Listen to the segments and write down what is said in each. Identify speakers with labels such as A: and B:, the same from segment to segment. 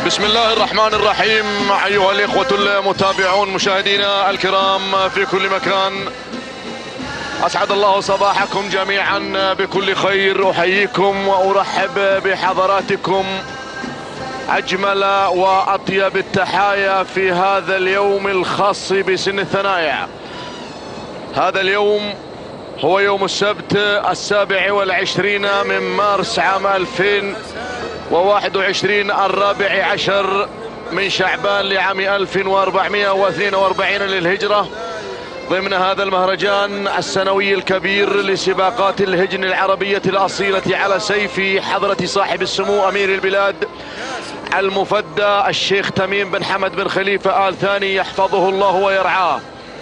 A: بسم الله الرحمن الرحيم. أيها الإخوة المتابعون مشاهدينا الكرام في كل مكان، أسعد الله صباحكم جميعا بكل خير. أحييكم وأرحب بحضراتكم أجمل وأطيب التحايا في هذا اليوم الخاص بسن الثنايا. هذا اليوم هو يوم السبت 27 من مارس عام 2021 14 من شعبان لعام 1442 للهجرة، ضمن هذا المهرجان السنوي الكبير لسباقات الهجن العربية الأصيلة على سيف حضرة صاحب السمو أمير البلاد المفدى الشيخ تميم بن حمد بن خليفة آل ثاني يحفظه الله ويرعاه.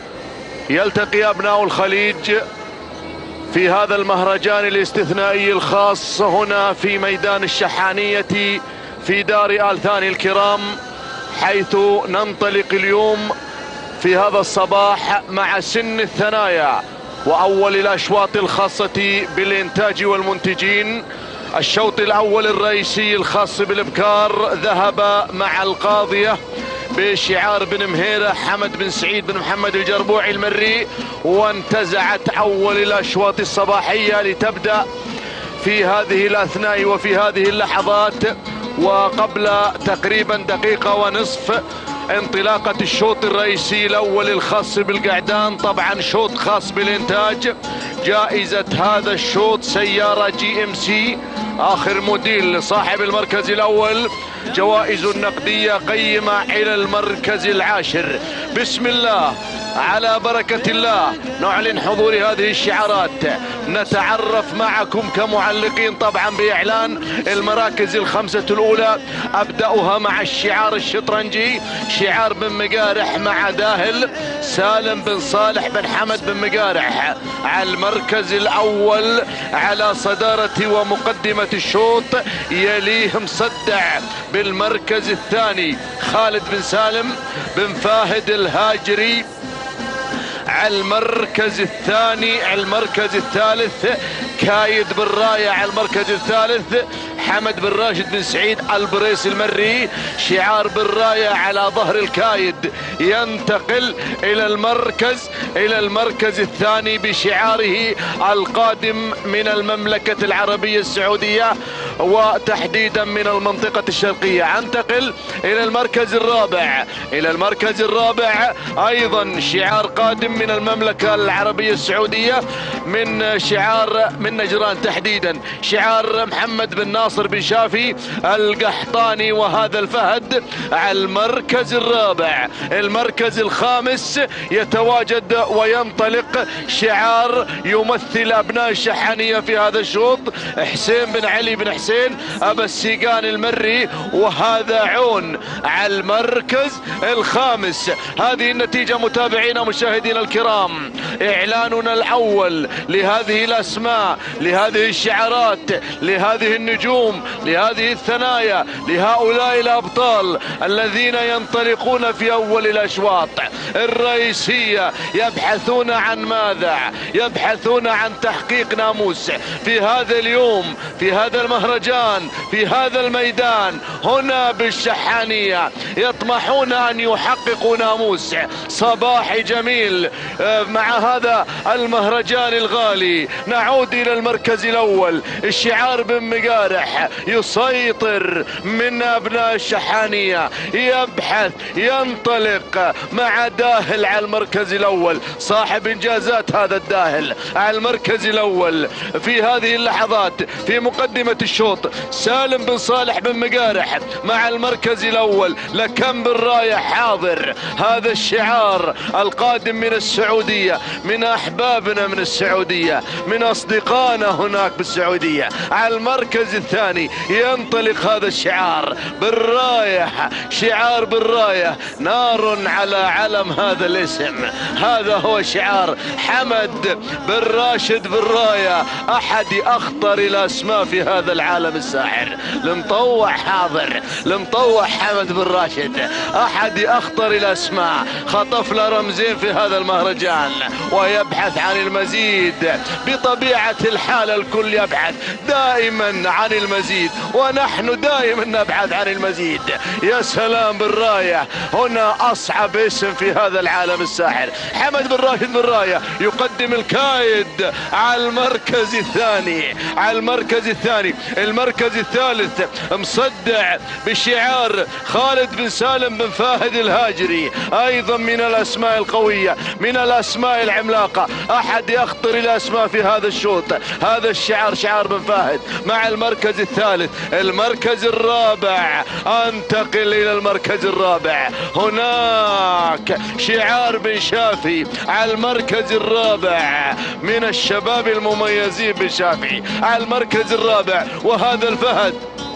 A: يلتقي أبناء الخليج في هذا المهرجان الاستثنائي الخاص هنا في ميدان الشحانية في دار آل ثاني الكرام، حيث ننطلق اليوم في هذا الصباح مع سن الثنايا وأول الأشواط الخاصة بالإنتاج والمنتجين. الشوط الأول الرئيسي الخاص بالإبكار ذهب مع القاضية بشعار بن مهيرة حمد بن سعيد بن محمد الجربوعي المري، وانتزعت أول الأشواط الصباحية لتبدأ في هذه الأثناء وفي هذه اللحظات. وقبل تقريبا دقيقة ونصف انطلاقة الشوط الرئيسي الأول الخاص بالقعدان، طبعا شوط خاص بالإنتاج. جائزة هذا الشوط سيارة GMC آخر موديل لصاحب المركز الأول، جوائز النقدية قيمة إلى المركز العاشر. بسم الله على بركة الله نعلن حضور هذه الشعارات. نتعرف معكم كمعلقين طبعا بإعلان المراكز الخمسة الأولى. أبدأها مع الشعار الشطرنجي، شعار بن مقارح مع داهل سالم بن صالح بن حمد بن مقارح على المركز الأول على صدارة ومقدمة الشوط. يليه مصدع بالمركز الثاني خالد بن سالم بن فاهد الهاجري على المركز الثاني. على المركز الثالث كايد بن راية على المركز الثالث حمد بن راشد بن سعيد البريس المري. شعار بن راية على ظهر الكايد ينتقل إلى المركز الثاني بشعاره القادم من المملكة العربية السعودية وتحديدا من المنطقة الشرقية. انتقل إلى المركز الرابع أيضا شعار قادم من المملكة العربية السعودية من نجران تحديدا، شعار محمد بن ناصر بن شافي القحطاني وهذا الفهد على المركز الرابع. المركز الخامس يتواجد وينطلق شعار يمثل أبناء الشحانية في هذا الشوط، حسين بن علي بن حسين أبا السيقان المري وهذا عون على المركز الخامس. هذه النتيجة متابعينا مشاهدينا الكرام، إعلاننا الأول لهذه الأسماء، لهذه الشعارات، لهذه النجوم، لهذه الثنايا، لهؤلاء الأبطال الذين ينطلقون في أول الأشواط الرئيسية. يبحثون عن ماذا؟ يبحثون عن تحقيق ناموس في هذا اليوم، في هذا المهرجان، في هذا الميدان هنا بالشحانية. يطمحون أن يحققوا ناموس صباحي جميل مع هذا المهرجان الغالي. نعود إلى المركز الأول، الشعار بن مقارح يسيطر من أبناء الشحانية، يبحث ينطلق مع داهل على المركز الأول، صاحب إنجازات هذا الداهل على المركز الأول في هذه اللحظات. في مقدمة الشوط سالم بن صالح بن مقارح مع المركز الأول، لكم بن راية حاضر. هذا الشعار القادم من السعودية، من أحبابنا من السعودية، من أصدقائنا هناك بالسعودية. على المركز الثاني ينطلق هذا الشعار بالراية، شعار بالراية نار على علم هذا الاسم. هذا هو شعار حمد بن راشد بالراية، أحد أخطر الأسماء في هذا العالم الساحر. المطوع حاضر، المطوع حمد بن راشد أحد أخطر الأسماء، خطف له رمزين في هذا المهرجان ويبحث عن المزيد. بطبيعة الحال الكل يبحث دائما عن المزيد، ونحن دائما نبحث عن المزيد. يا سلام بالراية، هنا أصعب اسم في هذا العالم الساحر. حمد بن راشد بن راية يقدم الكايد على المركز الثاني، على المركز الثاني. المركز الثالث مصدع بشعار خالد بن سالم بن فاهد الهاجري، أيضا من الأسماء القوية، من الأسماء العملاقة. أحد يخطر الأسماء في هذا الشوط. هذا الشعار شعار بن فاهد مع المركز الثالث. المركز الرابع، انتقل إلى المركز الرابع. هناك شعار بن شافي على المركز الرابع، من الشباب المميزين بن شافعي على المركز الرابع. وهذا الفهد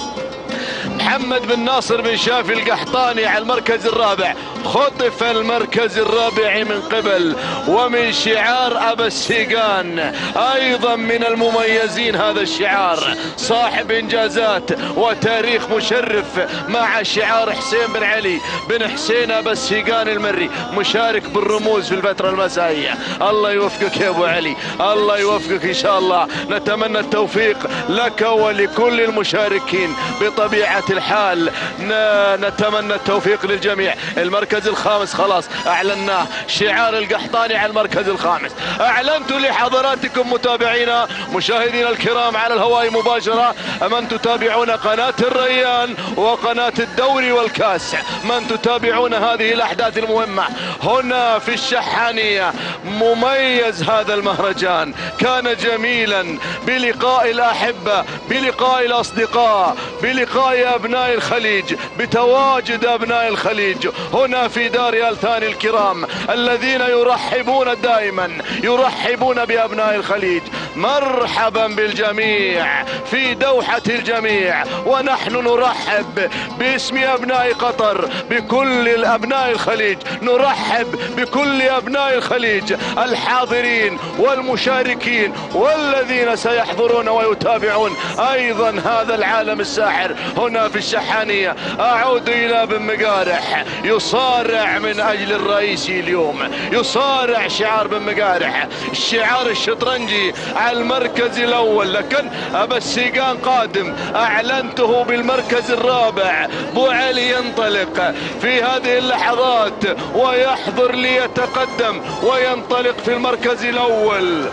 A: محمد بن ناصر بن شافي القحطاني على المركز الرابع. خطف المركز الرابع من قبل ومن شعار أبا السيقان، أيضا من المميزين هذا الشعار، صاحب إنجازات وتاريخ مشرف مع شعار حسين بن علي بن حسين أبا السيقان المري، مشارك بالرموز في الفترة المسائية. الله يوفقك يا أبو علي، الله يوفقك إن شاء الله. نتمنى التوفيق لك ولكل المشاركين بطبيعة الحال، نتمنى التوفيق للجميع. المركز الخامس خلاص اعلناه، شعار القحطاني على المركز الخامس. اعلنت لحضراتكم متابعينا مشاهدينا الكرام على الهواء مباشرة، من تتابعون قناة الريان وقناة الدوري والكاس، من تتابعون هذه الاحداث المهمة هنا في الشحانية. مميز هذا المهرجان، كان جميلا بلقاء الاحبة، بلقاء الاصدقاء، بلقاء ابناء الخليج، بتواجد ابناء الخليج هنا في دار آل ثاني الكرام، الذين يرحبون دائما، يرحبون بابناء الخليج. مرحبا بالجميع في دوحة الجميع، ونحن نرحب باسم ابناء قطر بكل الابناء الخليج، نرحب بكل ابناء الخليج الحاضرين والمشاركين والذين سيحضرون ويتابعون ايضا هذا العالم الساحر هنا في الشحانية. اعود الى بن مقارح، يصارع من اجل الرئيسي اليوم، يصارع شعار بن مقارح، الشعار الشطرنجي على المركز الاول، لكن ابا السيقان قادم، اعلنته بالمركز الرابع. ابو علي ينطلق في هذه اللحظات ويحضر ليتقدم وينطلق في المركز الاول.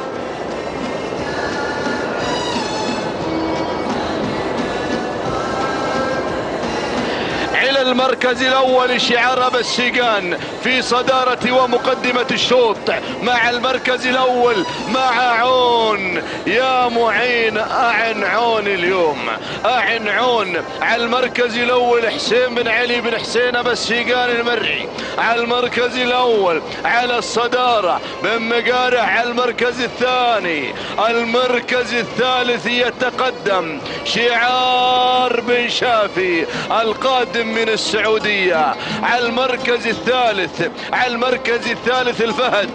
A: إلى المركز الأول شعار أبا السيقان في صدارة ومقدمة الشوط، مع المركز الأول مع عون. يا معين أعن عون اليوم، أعن عون. على المركز الأول حسين بن علي بن حسين أبا السيقان المري على المركز الأول. على الصدارة بن مقارح على المركز الثاني. المركز الثالث يتقدم شعار بن شافي القادم من السعودية على المركز الثالث. على المركز الثالث الفهد،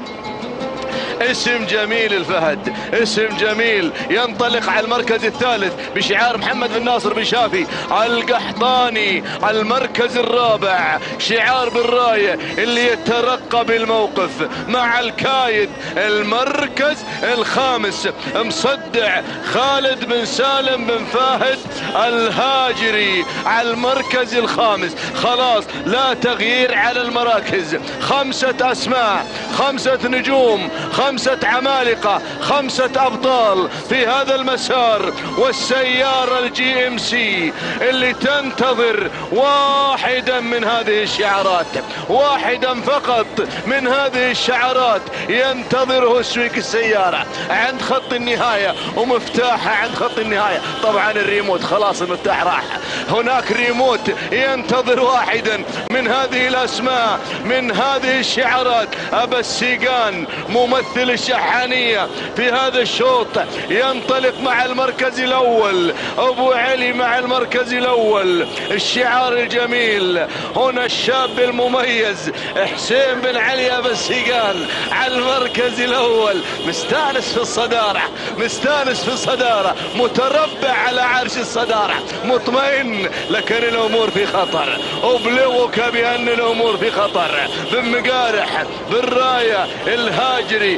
A: اسم جميل الفهد، اسم جميل. ينطلق على المركز الثالث بشعار محمد بن ناصر بن شافي القحطاني. على المركز الرابع شعار بالراية اللي يترقب الموقف مع الكايد. المركز الخامس مصدع خالد بن سالم بن فاهد الهاجري على المركز الخامس. خلاص لا تغيير على المراكز، 5 اسماء، 5 نجوم، 5 عمالقة، 5 أبطال في هذا المسار. والسيارة الجي ام سي اللي تنتظر واحدا من هذه الشعارات، واحدا فقط من هذه الشعارات ينتظره سويق السيارة عند خط النهاية ومفتاحها عند خط النهاية. طبعا الريموت خلاص، المفتاح راح. هناك ريموت ينتظر واحدا من هذه الأسماء، من هذه الشعارات. أبا السيقان ممثل الشحانية في هذا الشوط ينطلق مع المركز الأول. أبو علي مع المركز الأول. الشعار الجميل هنا الشاب المميز حسين بن علي أبا السيقان على المركز الأول، مستانس في الصدارة، مستانس في الصدارة، متربع على عرش الصدارة، مطمئن، لكن الأمور في خطر. أبلغك بأن الأمور في خطر. بن مقارح بالراية الهاجري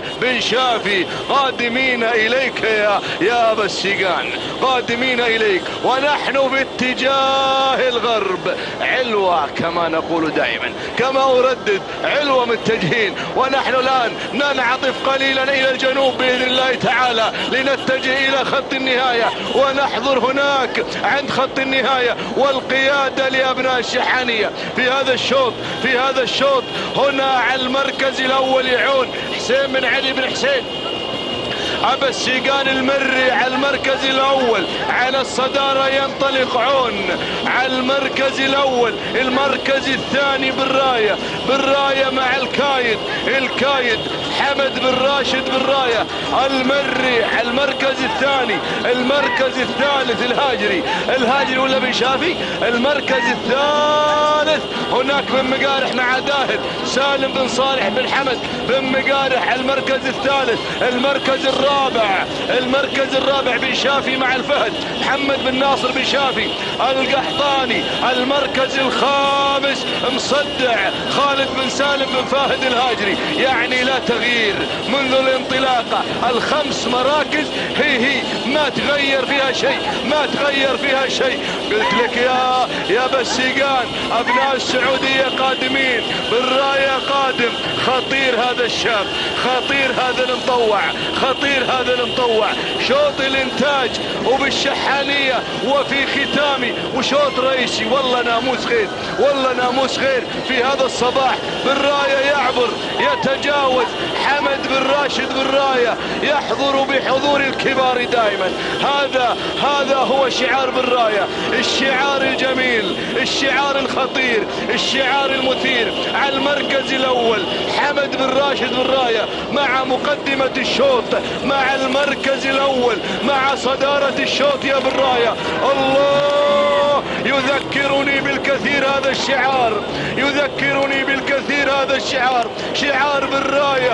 A: بن شافي قادمين إليك يا أبا السيقان، قادمين إليك ونحن باتجاه الغرب. علوة كما نقول دائما، كما أردد، علوة متجهين، ونحن الآن ننعطف قليلا إلى الجنوب بإذن الله تعالى لنتجه إلى خط النهاية ونحضر هناك عند خط النهاية والقيادة لأبناء الشحانية في هذا الشوط هنا على المركز الأول يعون حسين بن علي بن حسين أبا السيقان المري على المركز الأول. على الصدارة ينطلق عون على المركز الأول. المركز الثاني بالراية مع الكايد حمد بن راشد بالراية. المري على المركز الثاني. المركز الثالث الهاجري ولا بن شافي. المركز الثالث هناك بن مقارح مع داهر سالم بن صالح بن حمد بن مقارح على المركز الثالث. المركز الرابع بن شافي مع الفهد محمد بن ناصر بن شافي القحطاني. المركز الخامس مصدع خالد بن سالم بن فاهد الهاجري. يعني لا تغيير منذ الانطلاقة. الخمس مراكز هي ما تغير فيها شيء. قلت لك يا أبا السيقان أبناء السعودية قادمين بالراية قادم. خطير هذا الشاب، خطير هذا المطوع. شوط الانتاج وبالشحانية وفي ختامي وشوط رئيسي. والله ناموس خير في هذا الصباح. بالراية يعبر يتجاوز حمد بن راشد بالراية يحضر بحضور الكبار دائما. هذا هو شعار بالراية، الشعار الجميل، الشعار الخطير، الشعار المثير. على المركز الأول حمد بن راشد بالراية مع مقدمة الشوط، مع المركز الأول، مع صدارة الشوط يا بالراية. الله يذكرني بالكثير هذا الشعار، شعار بالراية.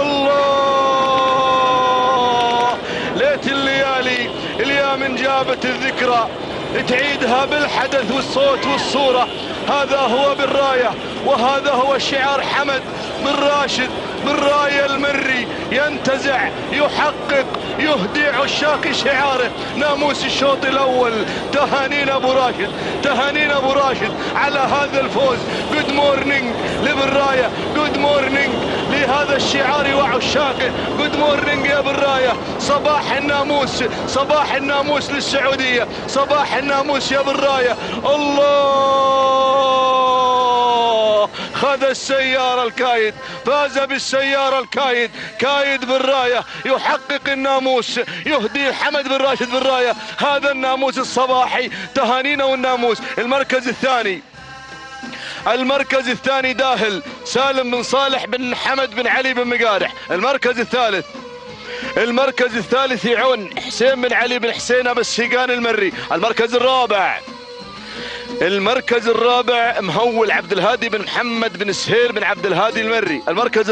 A: الله ليت الليالي اليوم جابت الذكرى تعيدها بالحدث والصوت والصورة. هذا هو بالراية وهذا هو الشعار. حمد بن راشد بالراية المري ينتزع يحقق يهدي عشاق شعاره ناموس الشوط الأول. تهانينا أبو راشد على هذا الفوز. جود مورنينج لبالراية، جود مورنينج لهذا الشعار وعشاقه. جود مورنينج يا بالراية. صباح الناموس للسعودية، صباح الناموس يا بالراية. الله خذ السيارة الكايد، فاز بالسيارة الكايد. كايد بالراية يحقق الناموس، يهدي حمد بن راشد بالراية هذا الناموس الصباحي. تهانينا والناموس. المركز الثاني داهل سالم بن صالح بن حمد بن علي بن مقارح. المركز الثالث يعون حسين بن علي بن حسين أبا السيقان المري. المركز الرابع مهول عبد الهادي بن محمد بن سهيل بن عبد الهادي المري.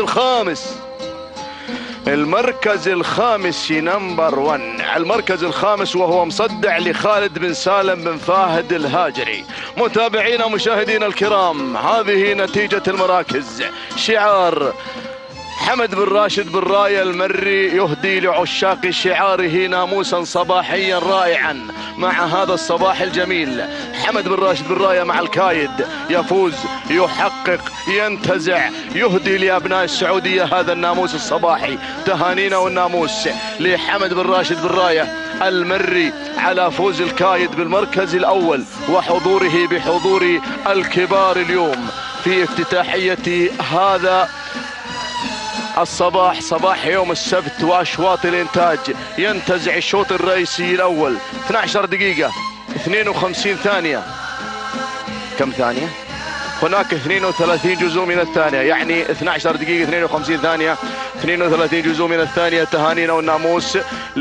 A: المركز الخامس نمبر 1 على المركز الخامس وهو مصدع لخالد بن سالم بن فاهد الهاجري. متابعينا ومشاهدينا الكرام، هذه نتيجة المراكز. شعار حمد بن راشد بالراية المري يهدي لعشاق شعاره ناموسا صباحيا رائعا. مع هذا الصباح الجميل حمد بن راشد بالراية مع الكايد يفوز يحقق ينتزع يهدي لأبناء السعودية هذا الناموس الصباحي. تهانينا والناموس لحمد بن راشد بالراية المري على فوز الكايد بالمركز الأول وحضوره بحضور الكبار اليوم في افتتاحية هذا الصباح، صباح يوم السبت. واشواط الانتاج ينتزع الشوط الرئيسي الاول 12 دقيقة 52 ثانية. كم ثانية؟ هناك 32 جزء من الثانية، يعني 12 دقيقة 52 ثانية 32 جزء من الثانية. تهانينا والناموس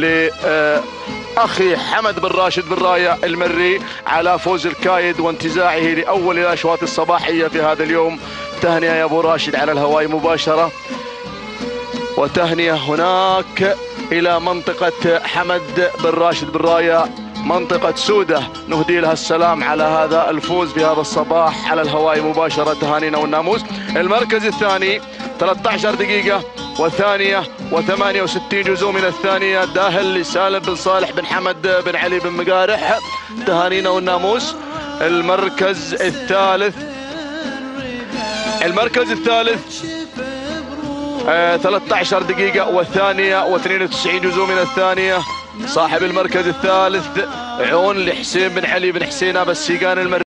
A: لأخي حمد بن راشد بالراية المري على فوز الكايد وانتزاعه لأول الأشواط الصباحية في هذا اليوم. تهنئة يا أبو راشد على الهواء مباشرة، وتهنئة هناك إلى منطقة حمد بن راشد بالراية منطقة سودة، نهدي لها السلام على هذا الفوز في هذا الصباح على الهواء مباشرة. تهانينا والناموس. المركز الثاني 13 دقيقة والثانية و68 جزء من الثانية. داهل لسالم بن صالح بن حمد بن علي بن مقارح، تهانينا والناموس. المركز الثالث 13 دقيقة والثانية و92 جزء من الثانية. صاحب المركز الثالث عون لحسين بن علي بن حسين أبا السيقان